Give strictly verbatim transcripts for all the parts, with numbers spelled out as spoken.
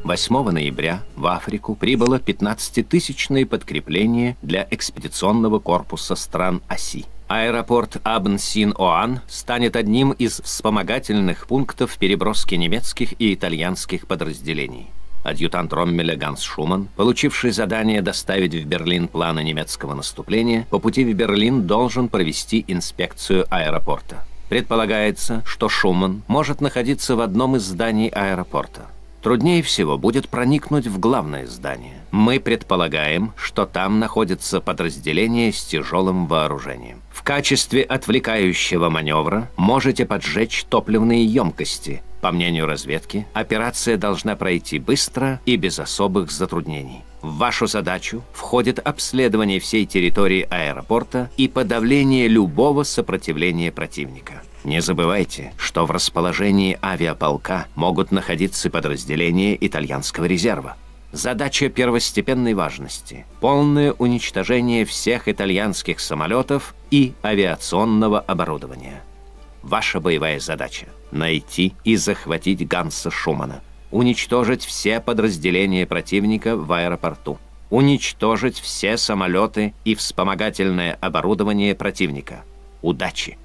восьмого ноября в Африку прибыло пятнадцатитысячное подкрепление для экспедиционного корпуса стран оси. Аэропорт Абн-Син-Оан станет одним из вспомогательных пунктов переброски немецких и итальянских подразделений. Адъютант Роммеля Ганс Шуман, получивший задание доставить в Берлин планы немецкого наступления, по пути в Берлин должен провести инспекцию аэропорта. Предполагается, что Шуман может находиться в одном из зданий аэропорта. Труднее всего будет проникнуть в главное здание. Мы предполагаем, что там находится подразделение с тяжелым вооружением. В качестве отвлекающего маневра можете поджечь топливные емкости. По мнению разведки, операция должна пройти быстро и без особых затруднений. В вашу задачу входит обследование всей территории аэропорта и подавление любого сопротивления противника. Не забывайте, что в расположении авиаполка могут находиться подразделения итальянского резерва. Задача первостепенной важности – полное уничтожение всех итальянских самолетов и авиационного оборудования. Ваша боевая задача – найти и захватить Ганса Шумана, уничтожить все подразделения противника в аэропорту, уничтожить все самолеты и вспомогательное оборудование противника. Удачи!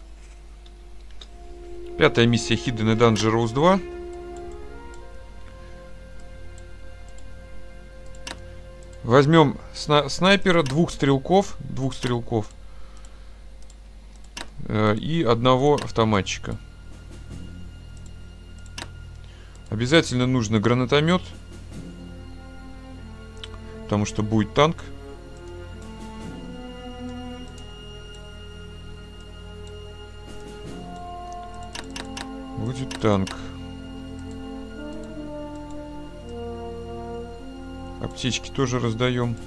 Пятая миссия Hidden и Dangerous два. Возьмем сна снайпера, двух стрелков, двух стрелков э, и одного автоматчика. Обязательно нужно гранатомет, потому что будет танк. Будет танк. Аптечки тоже раздаем.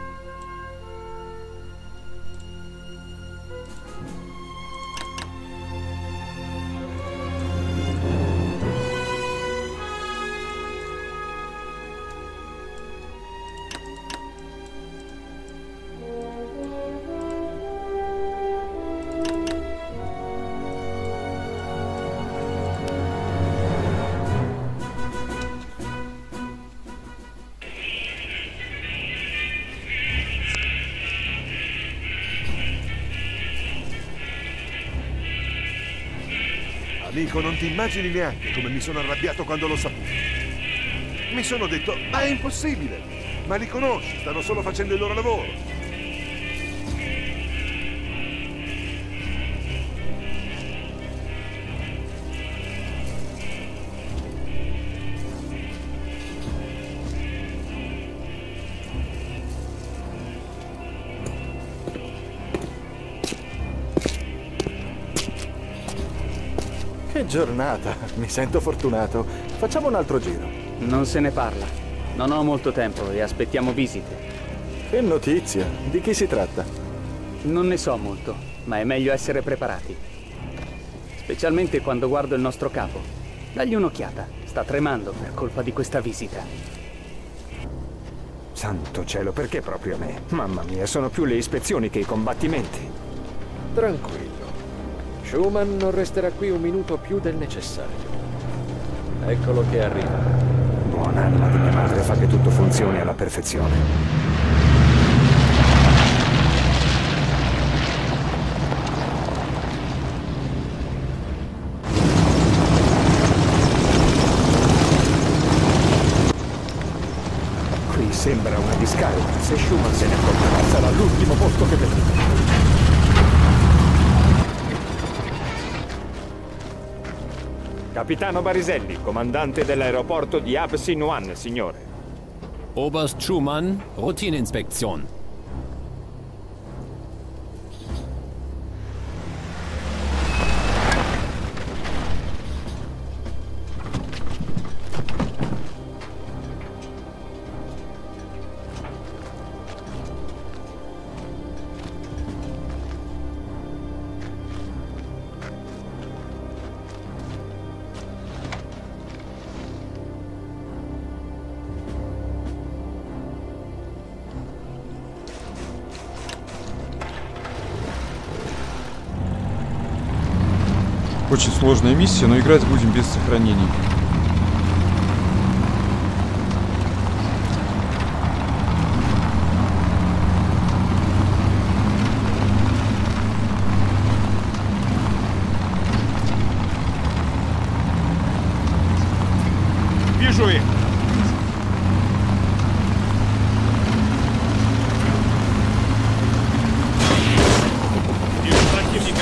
Amico, non ti immagini neanche come mi sono arrabbiato quando l'ho saputo. Mi sono detto, ma è impossibile! Ma li conosci, stanno solo facendo il loro lavoro. Che giornata, mi sento fortunato. Facciamo un altro giro. Non se ne parla. Non ho molto tempo e aspettiamo visite. Che notizia? Di chi si tratta? Non ne so molto, ma è meglio essere preparati. Specialmente quando guardo il nostro capo. Dagli un'occhiata. Sta tremando per colpa di questa visita. Santo cielo, perché proprio a me? Mamma mia, sono più le ispezioni che i combattimenti. Tranquillo. Schumann non resterà qui un minuto più del necessario. Eccolo che arriva. Buon'anima di mia madre fa che tutto funzioni alla perfezione. Qui sembra una discarica. Se Schumann se ne accorgerà, sarà l'ultimo posto che vedremo. Capitano Bariselli, comandante dell'aeroporto di Abn-Sin-Oan, signore. Oberst Schumann, Routineinspektion. Очень сложная миссия, но играть будем без сохранений. Вижу их! Вижу противника!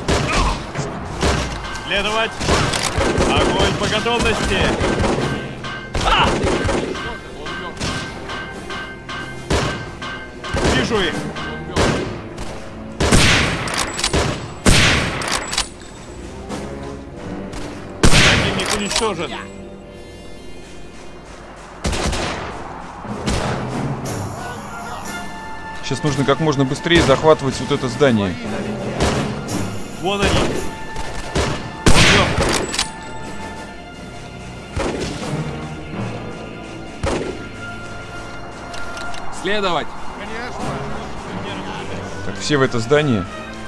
Следовать! Огонь по готовности! А! Вижу их! Противник уничтожен! Сейчас нужно как можно быстрее захватывать вот это здание. Вон они! Он мертв! Следовать! Так, все в это здание.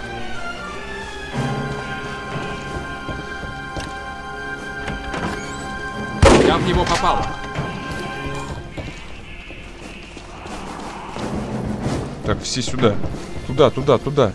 Я в него попал. Так, все сюда. Туда, туда, туда.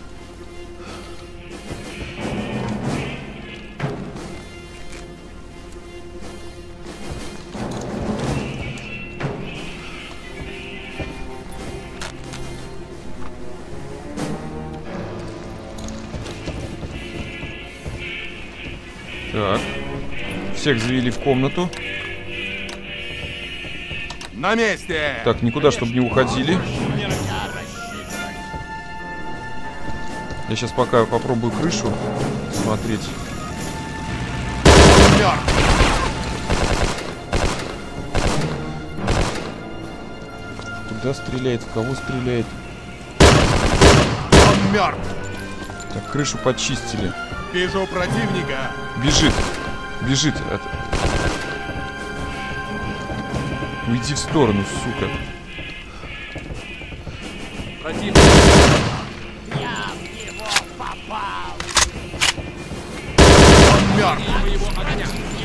Так. Всех завели в комнату. На месте! Так, никуда, чтобы не уходили. Я сейчас пока попробую крышу смотреть. Он мертв! Куда стреляет, в кого стреляет? Он мертв! Так, крышу почистили. Вижу противника! Бежит. Бежит. От... Уйди в сторону, сука. Противник! Он мертв! Мы его огня!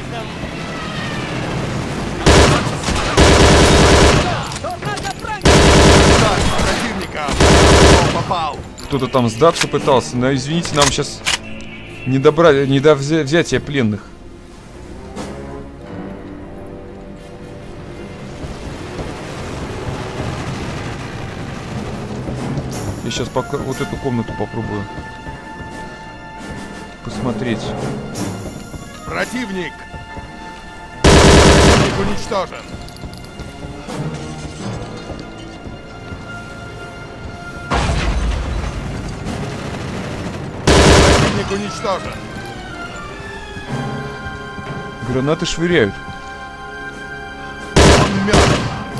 Так, противника! Он попал! Кто-то там сдаться пытался, но извините, нам сейчас не добрали, не до взя- взятия пленных. Я сейчас пока вот эту комнату попробую посмотреть. Противник! Противник уничтожен! Противник уничтожен! Гранаты швыряют. Он мертв!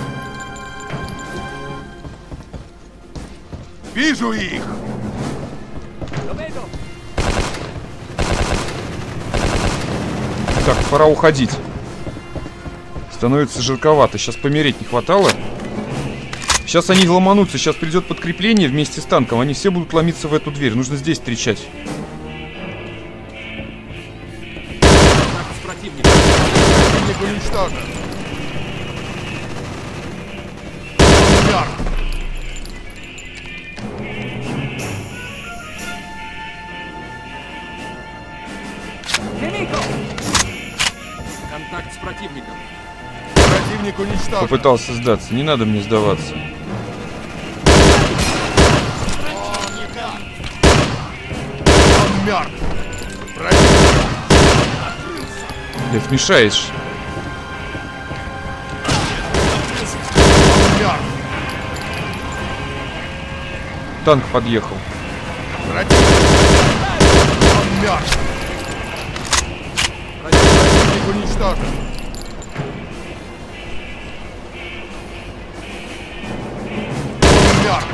Вижу их! Так, пора уходить. Становится жарковато. Сейчас помереть не хватало. Сейчас они ломанутся. Сейчас придет подкрепление вместе с танком. Они все будут ломиться в эту дверь. Нужно здесь встречать. Противник! Противник уничтожен! Он мертв! Контакт с противником! Противник уничтожен! Попытался сдаться. Не надо мне сдаваться. Он мертв! Противник! Блядь, мешаешь. Он мертв! Танк подъехал. Противник! Он мертв! Противник уничтожен! Он мертв!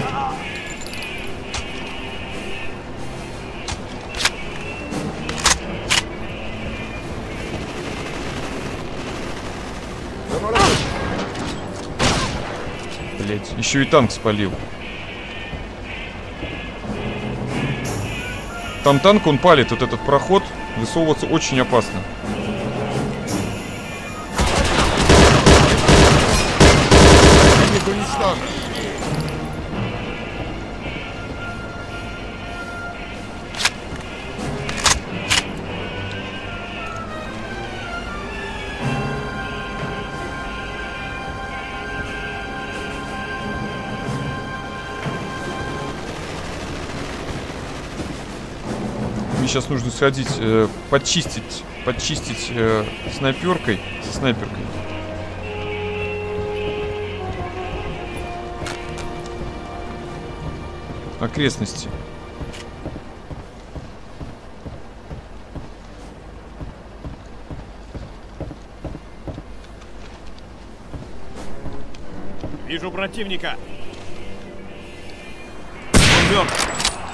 Блять, еще и танк спалил. Там танк, он палит вот этот проход. Высовываться очень опасно. Противник уничтожен! сейчас нужно сходить, э, подчистить, подчистить э, снайперкой, со снайперкой. Окрестности. Вижу противника. Он мертв.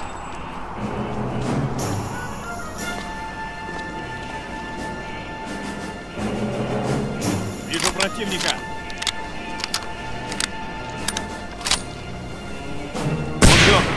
Вижу противника. Он мертв.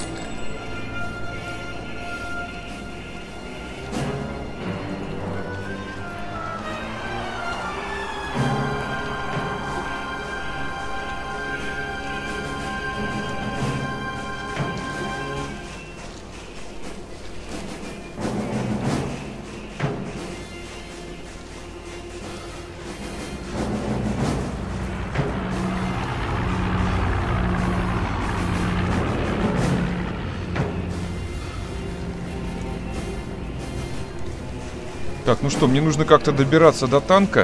Так, ну что, мне нужно как-то добираться до танка.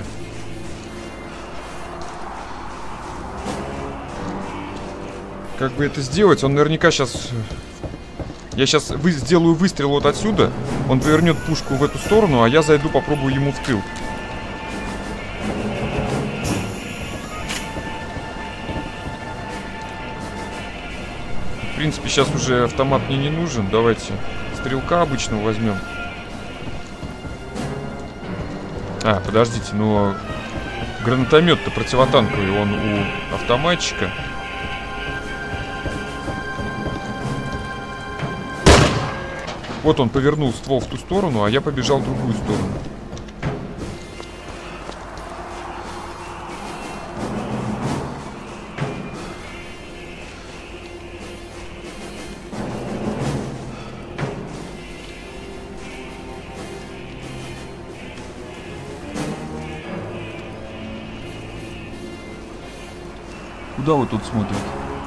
Как бы это сделать? Он наверняка сейчас... Я сейчас вы... сделаю выстрел вот отсюда. Он повернет пушку в эту сторону, а я зайду, попробую ему в тыл. В принципе, сейчас уже автомат мне не нужен. Давайте стрелка обычного возьмем. А, подождите, ну гранатомет-то противотанковый, он у автоматчика. Вот он повернул ствол в ту сторону, а я побежал в другую сторону. Куда вы тут смотрите?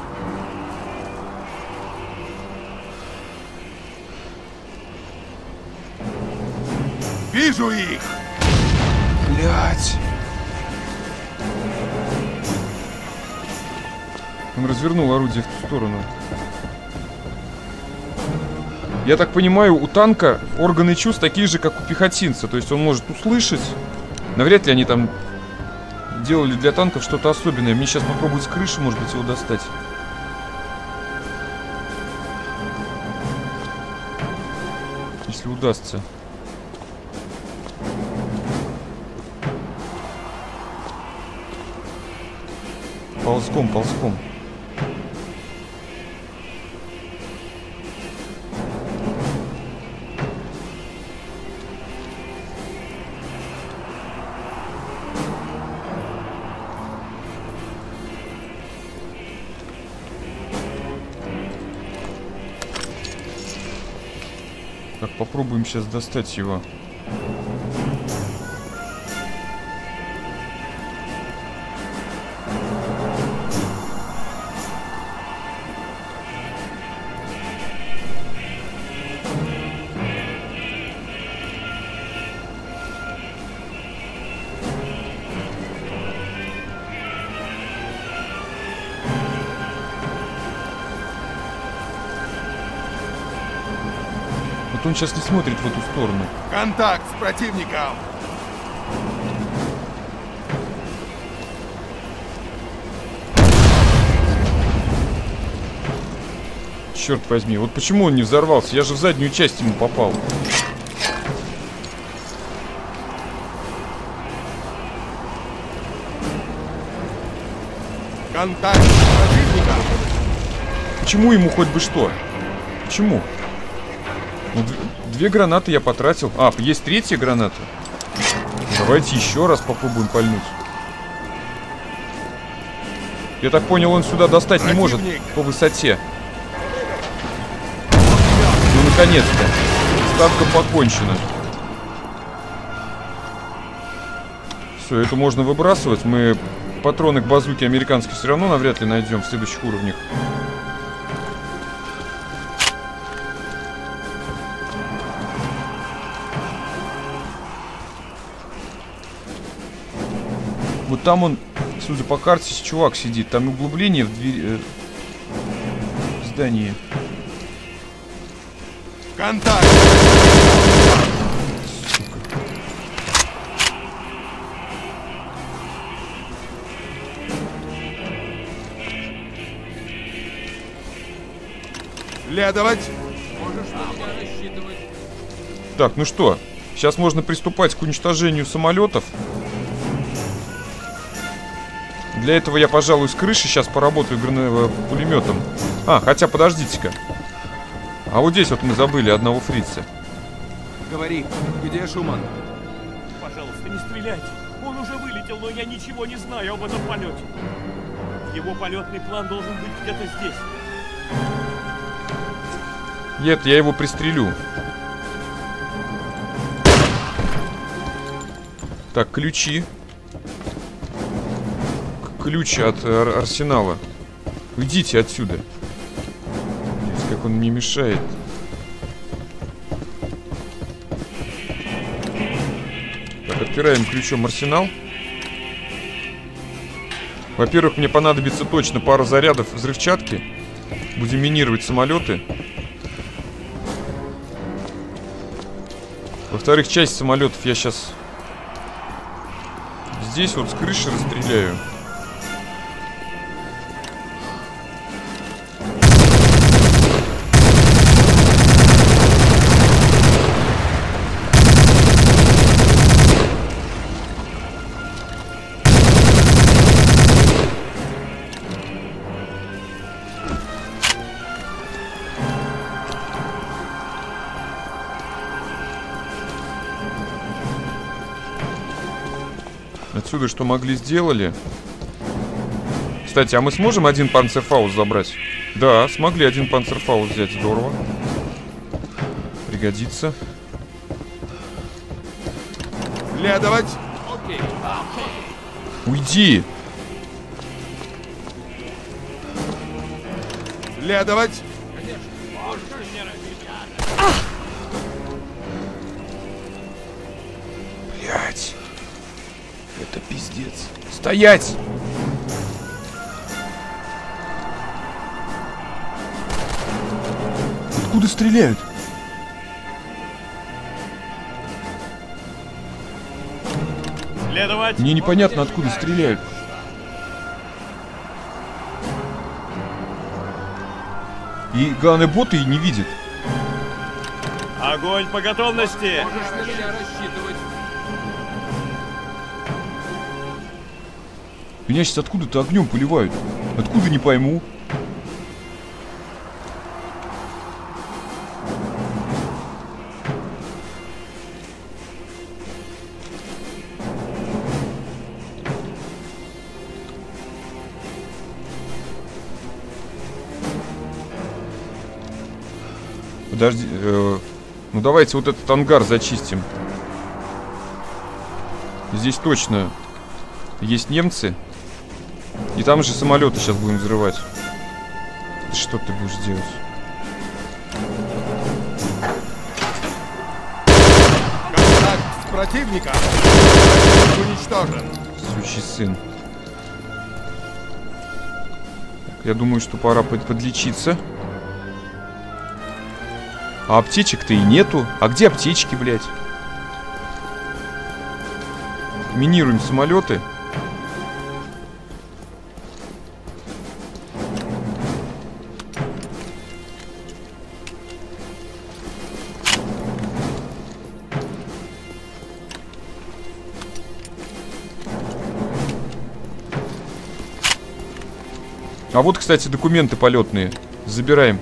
Вижу их! Блять! Он развернул орудие в ту сторону. Я так понимаю, у танка органы чувств такие же, как у пехотинца. То есть он может услышать. Навряд ли они там делали для танков что-то особенное. Мне сейчас попробовать с крыши, может быть, его достать. Если удастся. Ползком, ползком. Так, попробуем сейчас достать его. Он сейчас не смотрит в эту сторону. Контакт с противником! Черт возьми, вот почему он не взорвался? Я же в заднюю часть ему попал. Контакт с противником! Почему ему хоть бы что? Почему? Ну, две гранаты я потратил. А, есть третья граната. Давайте еще раз попробуем пальнуть. Я так понял, он сюда достать не может по высоте. Ну, наконец-то. Ставка покончена. Все, это можно выбрасывать. Мы патроны к базуке американской все равно навряд ли найдем в следующих уровнях. Вот там он, судя по карте, чувак сидит. Там углубление в двери... Э, в здании. Контакт! Следовать! Так, ну что, сейчас можно приступать к уничтожению самолетов. Для этого я, пожалуй, с крыши сейчас поработаю грана- пулеметом. А, хотя подождите-ка. А вот здесь вот мы забыли одного фрица. Говори, где Шуман? Пожалуйста, не стреляйте. Он уже вылетел, но я ничего не знаю об этом полете. Его полетный план должен быть где-то здесь. Нет, я его пристрелю. Так, ключи. Ключ от ар- арсенала. Уйдите отсюда. Блин, как он мне мешает. Так, отпираем ключом арсенал. Во-первых, мне понадобится точно пара зарядов взрывчатки. Будем минировать самолеты. Во-вторых, часть самолетов я сейчас здесь вот с крыши расстреляю. Отсюда что могли, сделали. Кстати, а мы сможем один панцерфаус забрать? Да, смогли один панцерфаус взять, здорово. Пригодится. Следовать! Уйди! Следовать! Блять. Это пиздец. Стоять! Откуда стреляют? Следовать! Мне непонятно, откуда стреляют. И главное, боты и не видят. Огонь по готовности! Можешь на меня рассчитывать. Меня сейчас откуда-то огнем поливают. Откуда, не пойму. Подожди, э, ну давайте вот этот ангар зачистим. Здесь точно есть немцы. И там же самолеты сейчас будем взрывать. Что ты будешь делать? Контакт с противником! Уничтожен! Сучий сын. Так, я думаю, что пора под подлечиться. А аптечек-то и нету. А где аптечки, блядь? Минируем самолеты. А вот, кстати, документы полетные. Забираем.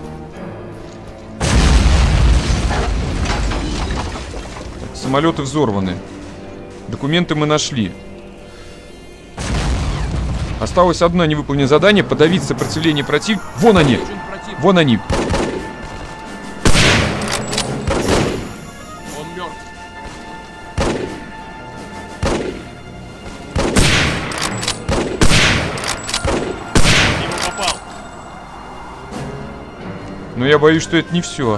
Так, самолеты взорваны. Документы мы нашли. Осталось одно невыполненное задание. Подавить сопротивление противника. Вон они! Вон они! Он мертв. Его попал! Но я боюсь, что это не все.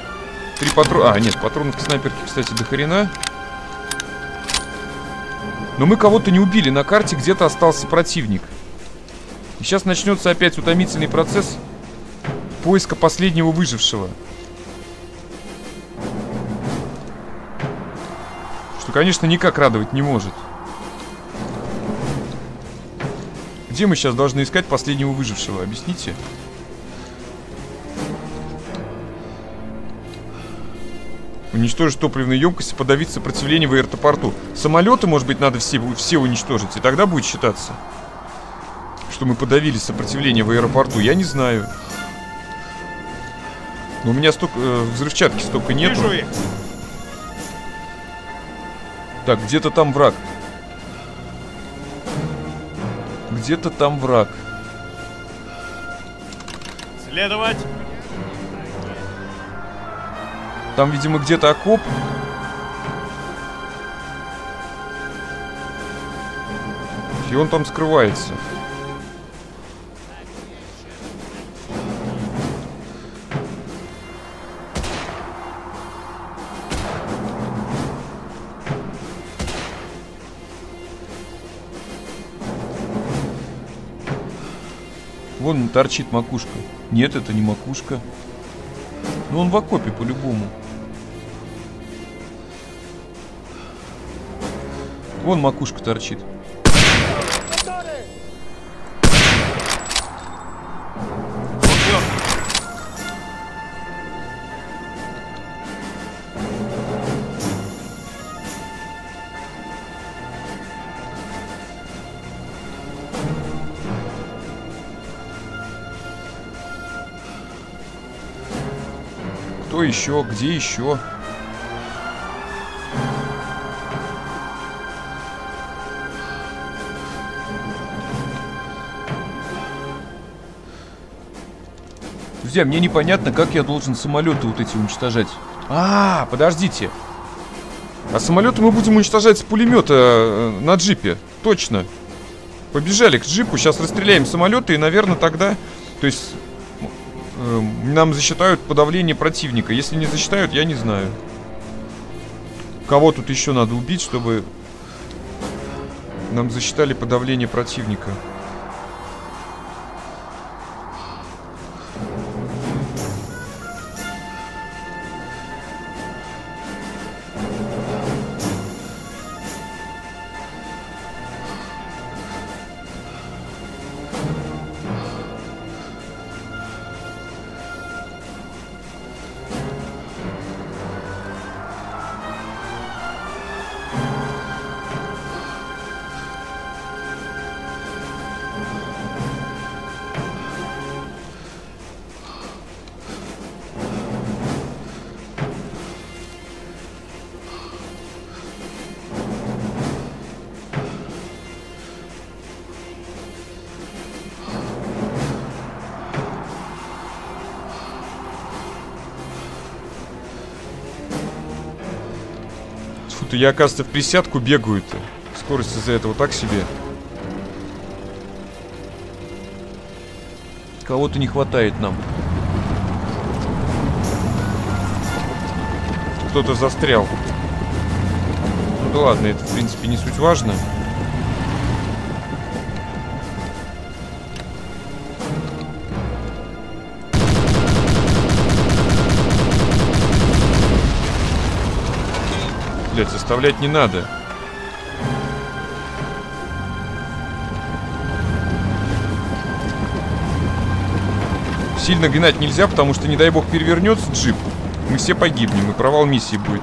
Три патрона. А, нет, патронов к снайперке, кстати, до хрена. Но мы кого-то не убили. На карте где-то остался противник. И сейчас начнется опять утомительный процесс поиска последнего выжившего. Что, конечно, никак радовать не может. Где мы сейчас должны искать последнего выжившего? Объясните. Уничтожить топливные емкости, подавить сопротивление в аэропорту. Самолеты, может быть, надо все, все уничтожить, и тогда будет считаться, что мы подавили сопротивление в аэропорту. Я не знаю. Но у меня столько э, взрывчатки столько нету. Так, где-то там враг. Где-то там враг. Следовать. Там, видимо, где-то окоп. И он там скрывается. Вон торчит макушка. Нет, это не макушка. Но он в окопе по-любому. Вон макушка торчит. Кто еще? Где еще? Друзья, мне непонятно, как я должен самолеты вот эти уничтожать. А, подождите. А самолеты мы будем уничтожать с пулемета на джипе. Точно. Побежали к джипу, сейчас расстреляем самолеты, и, наверное, тогда... То есть... Э, нам засчитают подавление противника. Если не засчитают, я не знаю. Кого тут еще надо убить, чтобы... Нам засчитали подавление противника. Фу-то я, оказывается, в присядку бегаю-то. Скорость из-за этого так себе. Кого-то не хватает нам. Кто-то застрял. Ну да ладно, это в принципе не суть важно. Блять, заставлять не надо. Сильно гнать нельзя, потому что, не дай бог, перевернется джип. Мы все погибнем, и провал миссии будет.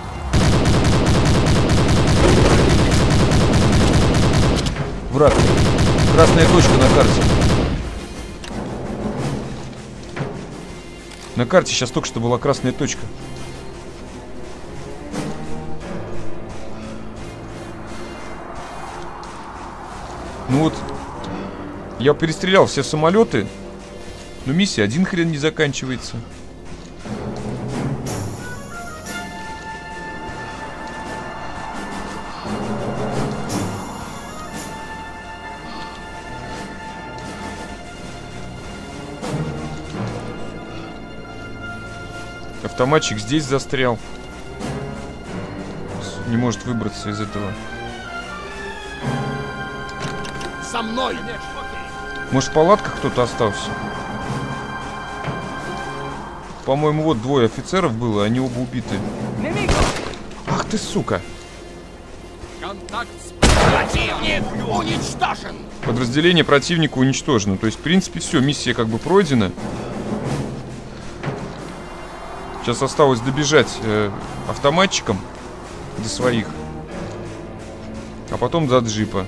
Враг. Красная точка на карте. На карте сейчас только что была красная точка. Ну вот, я перестрелял все самолеты, но миссия один хрен не заканчивается. Автоматчик здесь застрял. Не может выбраться из этого. со мной! Может, в палатках кто-то остался? По-моему, вот двое офицеров было, они оба убиты. Ах ты, сука! Контакт с... Противник уничтожен! Подразделение противника уничтожено. То есть, в принципе, все, миссия как бы пройдена. Сейчас осталось добежать э, автоматчиком до своих. А потом до джипа.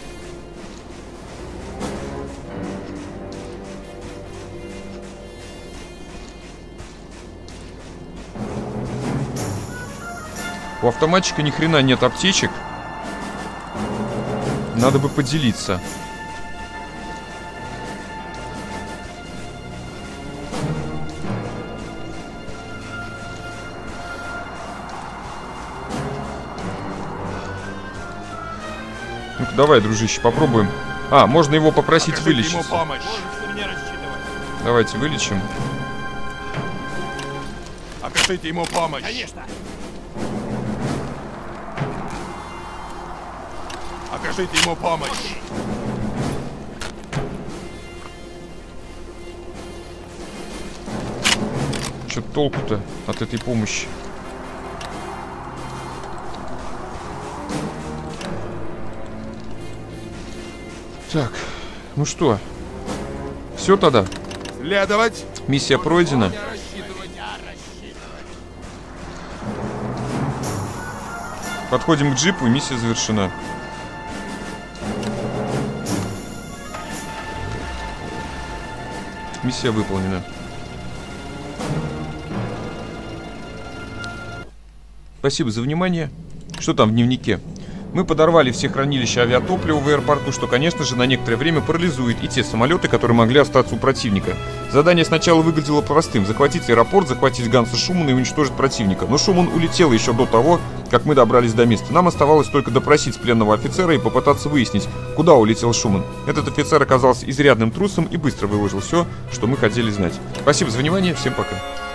У автоматчика ни хрена нет аптечек. Надо бы поделиться. Ну-ка, давай, дружище, попробуем. А, можно его попросить Окажите вылечить. ему помощь. Можешь на меня рассчитывать. Давайте вылечим. Окажите ему помощь. Конечно. Окажите ему помощь. Что толку-то от этой помощи? Так, ну что, все тогда? Следовать. Миссия пройдена. Подходим к джипу, и миссия завершена. Миссия выполнена. Спасибо за внимание. Что там в дневнике? Мы подорвали все хранилища авиатоплива в аэропорту, что, конечно же, на некоторое время парализует и те самолеты, которые могли остаться у противника. Задание сначала выглядело простым: захватить аэропорт, захватить Ганса Шумана и уничтожить противника. Но Шуман улетел еще до того, как мы добрались до места. Нам оставалось только допросить пленного офицера и попытаться выяснить, куда улетел Шуман. Этот офицер оказался изрядным трусом и быстро выложил все, что мы хотели знать. Спасибо за внимание, всем пока.